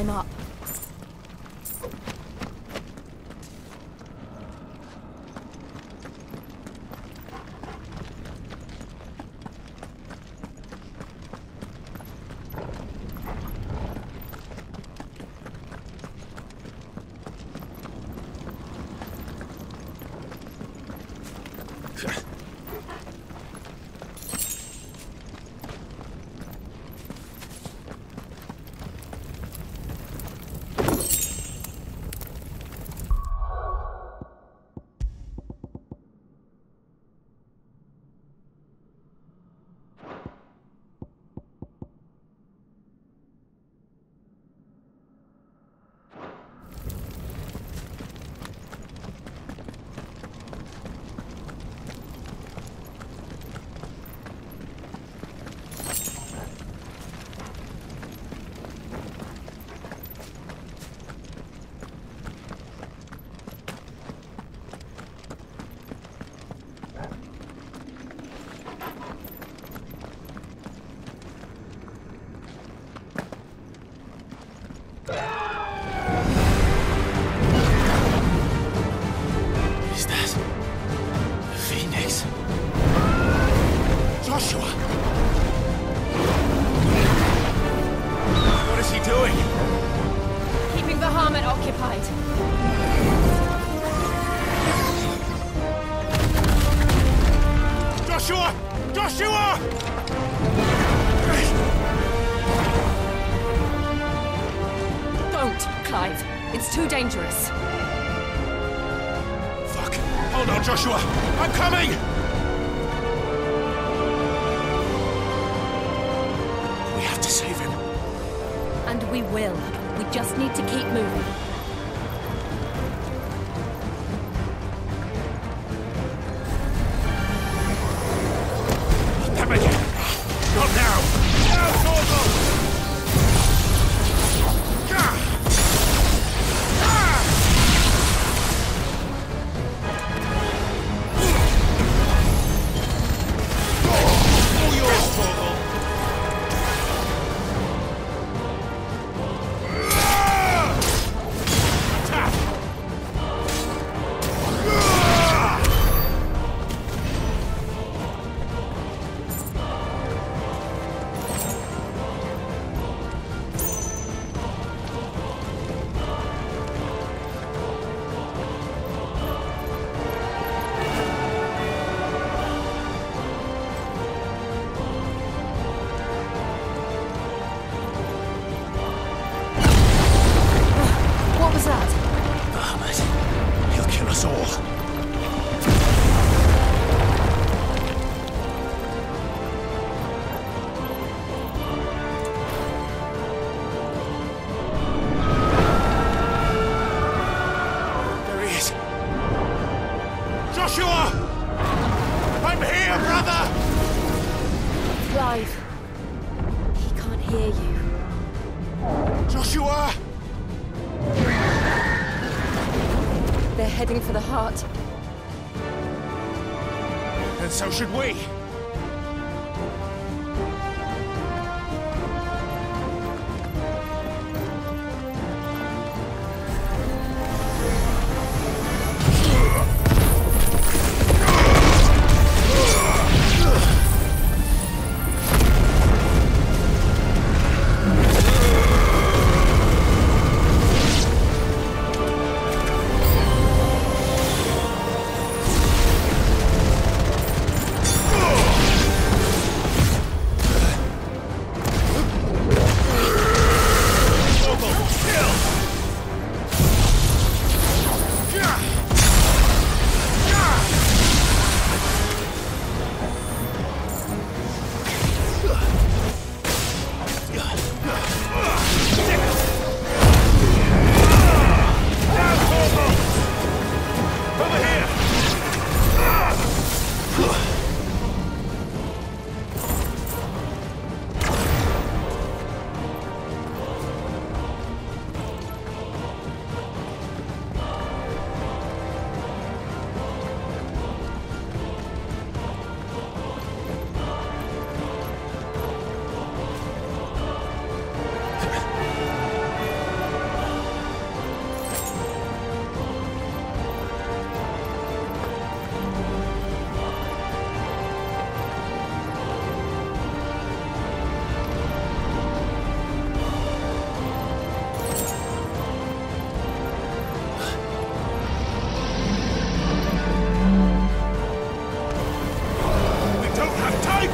climb up. Dangerous. Fuck! Hold on, Joshua! I'm coming! We have to save him. And we will. We just need to keep moving. Damn it! Not now! Now, Torgal! Heading for the heart. And so should we.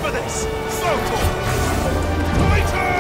for this! So cool! Fighter!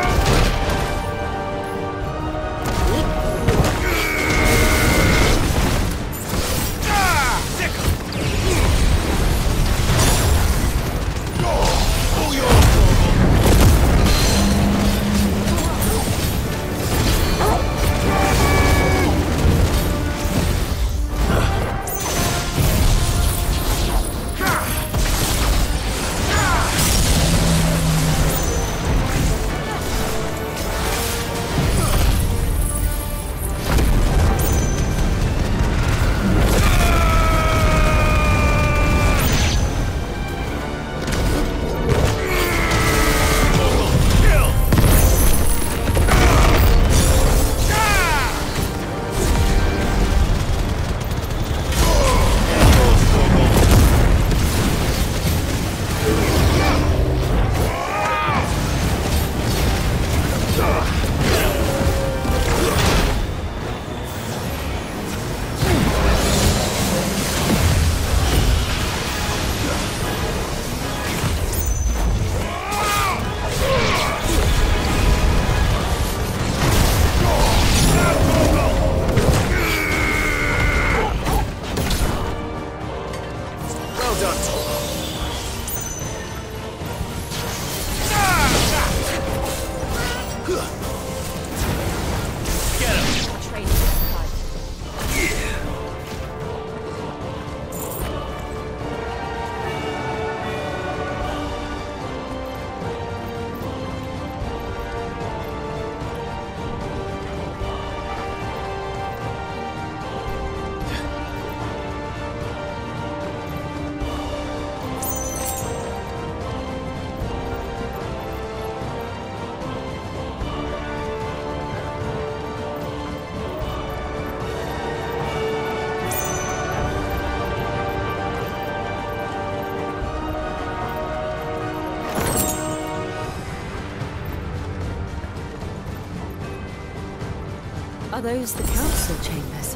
Are those the council chambers?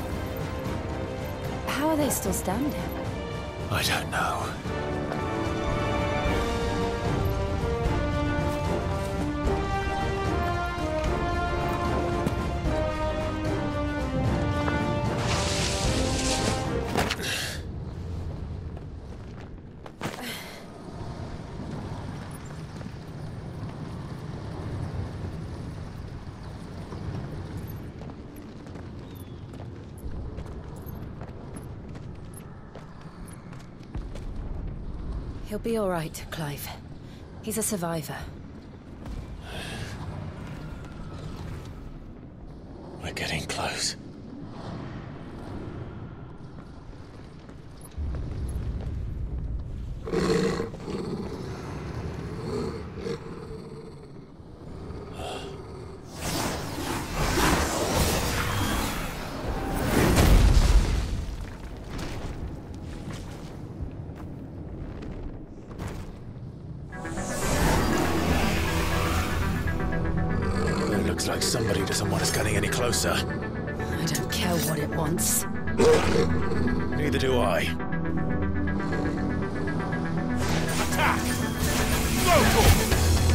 How are they still standing? I don't know. He'll be all right, Clive. He's a survivor. We're getting close. Looks like somebody doesn't want us getting any closer. I don't care what it wants. Neither do I. Attack! Local!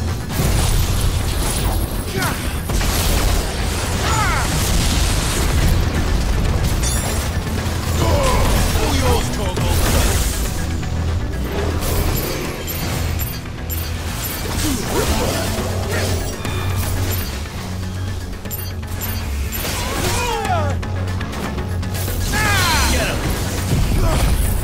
All yours, Torgal! Get him!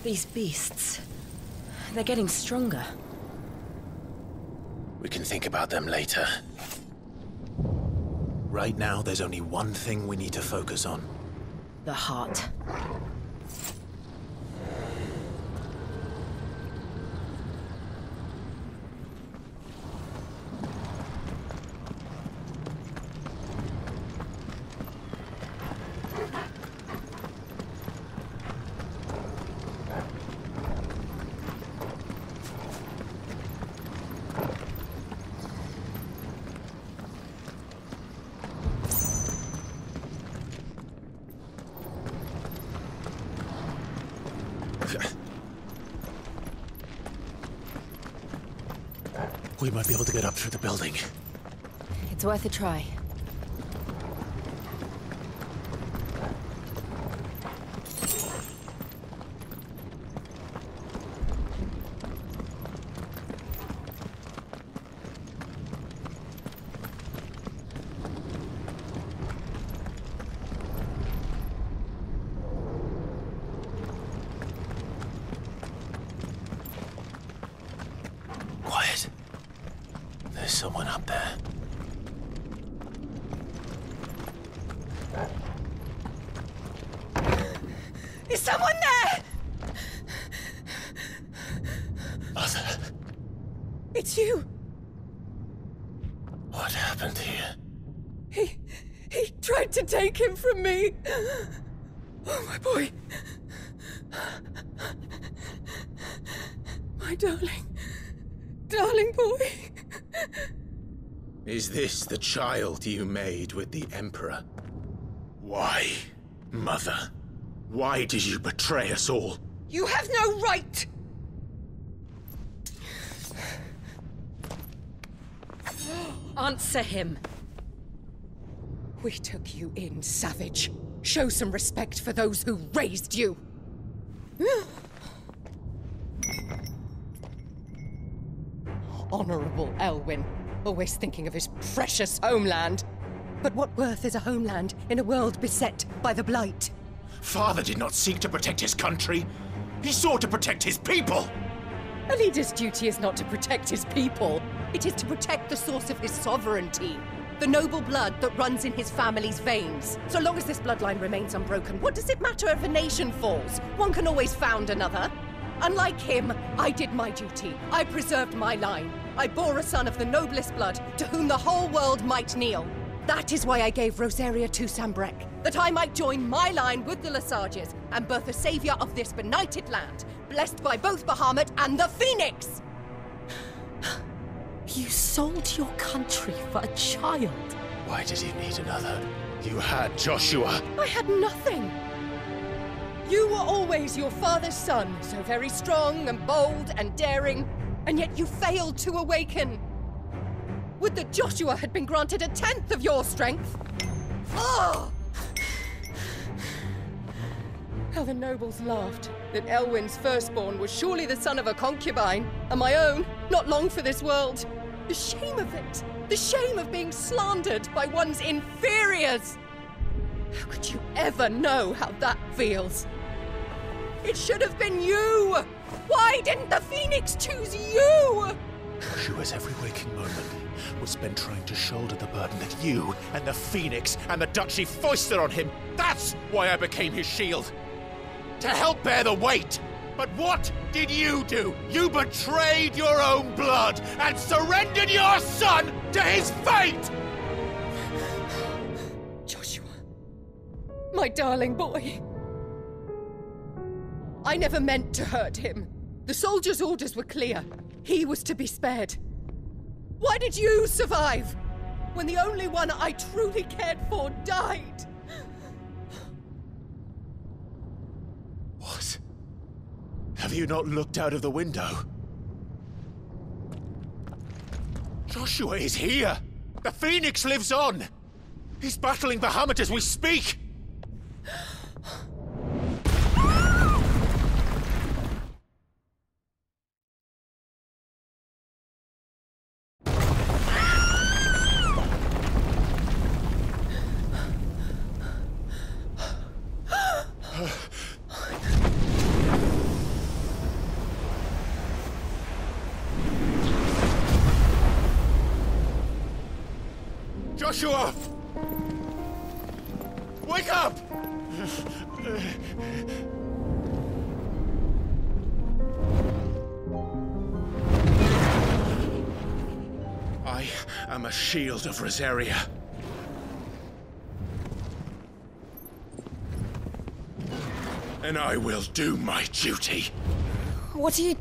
These beasts... they're getting stronger. We can think about them later. Right now, there's only one thing we need to focus on. The heart. We might be able to get up through the building. It's worth a try. Quiet. There's someone up there. Is someone there? Mother, It's you. what happened here? He tried to take him from me. Oh, my boy. My darling boy. Is this the child you made with the Emperor? Why, Mother? Why did you betray us all? You have no right! Answer him. We took you in, savage. Show some respect for those who raised you. Honorable Elwyn, always thinking of his precious homeland. But what worth is a homeland in a world beset by the Blight? Father did not seek to protect his country. He sought to protect his people. A leader's duty is not to protect his people. It is to protect the source of his sovereignty. The noble blood that runs in his family's veins. So long as this bloodline remains unbroken, what does it matter if a nation falls? One can always found another. Unlike him, I did my duty. I preserved my line. I bore a son of the noblest blood, to whom the whole world might kneel. That is why I gave Rosaria to Sambrek, that I might join my line with the Lesages and birth a savior of this benighted land, blessed by both Bahamut and the Phoenix! You sold your country for a child. Why did he need another? You had Joshua. I had nothing. You were always your father's son, so very strong and bold and daring, and yet you failed to awaken. Would that Joshua had been granted 1/10 of your strength? Oh! How the nobles laughed that Elwyn's firstborn was surely the son of a concubine, and my own, not long for this world. The shame of it! The shame of being slandered by one's inferiors! How could you ever know how that feels? It should have been you! Why didn't the Phoenix choose you? Joshua's every waking moment was spent trying to shoulder the burden that you and the Phoenix and the Duchy foisted on him. That's why I became his shield. To help bear the weight. But what did you do? You betrayed your own blood and surrendered your son to his fate! Joshua, my darling boy. I never meant to hurt him. The soldiers' orders were clear. He was to be spared. Why did you survive when the only one I truly cared for died? What? Have you not looked out of the window? Joshua is here! The Phoenix lives on! He's battling Bahamut as we speak! Joshua! Wake up! I am a shield of Rosaria. And I will do my duty. What are you...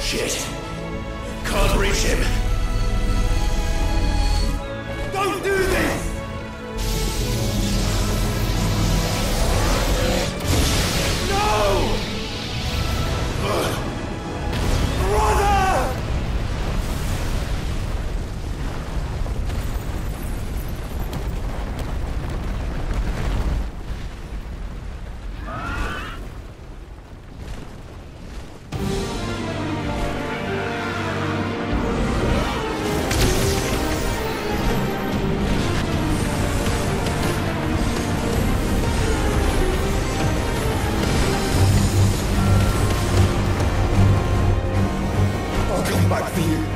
Shit. Can't reach him. Don't do this! No! Brother! I'll come back for you.